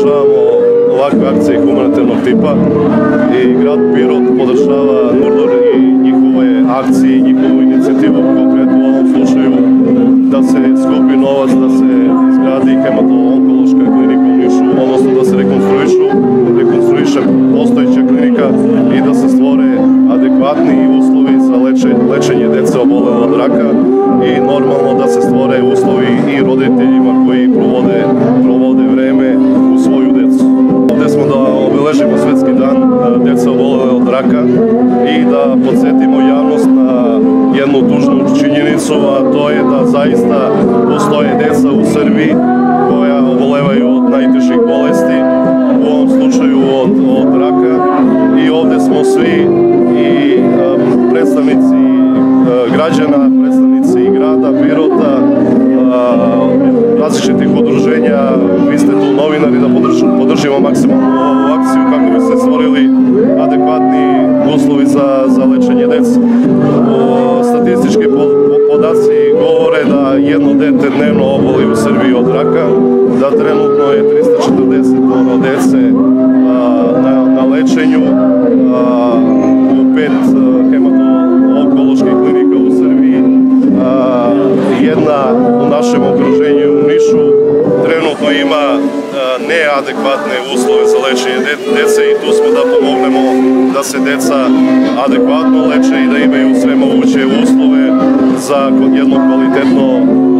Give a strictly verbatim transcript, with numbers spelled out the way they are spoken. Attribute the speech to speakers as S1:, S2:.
S1: podržavamo ovakve akcije humanitarnog tipa i grad Pirot podržava Nurdor i njihove akcije i njihovu inicijativu, konkretno u ovom slučaju da se skupi novac, da se izgradi hemato-onkološka klinika u Nišu, odnosno da se rekonstruišu, rekonstruiše postojeća klinika i da se stvore adekvatni uslovi za lečenje dece obolele od raka i normalno da se stvore uslovi i roditeljima koji provode, provode vreme u svoju decu. Ovdje smo da obeležimo Svetski dan dece obolele od raka i da podsjetimo javnost na jednu tužnu činjenicu, a to je da zaista postoje deca u Srbiji koja obolevaju od najtežih bolesti, u ovom slučaju od, od raka, i ovdje smo svi i um, predstavnici uh, građana, predstavnici grada Pirota, uh, različitih udruženja, vi ste tu novinari da podržimo, podržimo maksimalno ovu akciju kako bi se stvorili adekvatni uslovi za, za lečenje dece. Statistički podaci govore da jedno dete dnevno oboli u Srbiji od raka, da trenutno je trista četrdeset dece na, na lečenju u pet hemato-onkoloških klinika u Srbiji. Jedna u našem okruženju u Nišu trenutno ima neadekvatne uslove za lečenje dece i tu smo da pomognemo da se deca adekvatno leče i da imaju sve moguće uslove za jedno kvalitetno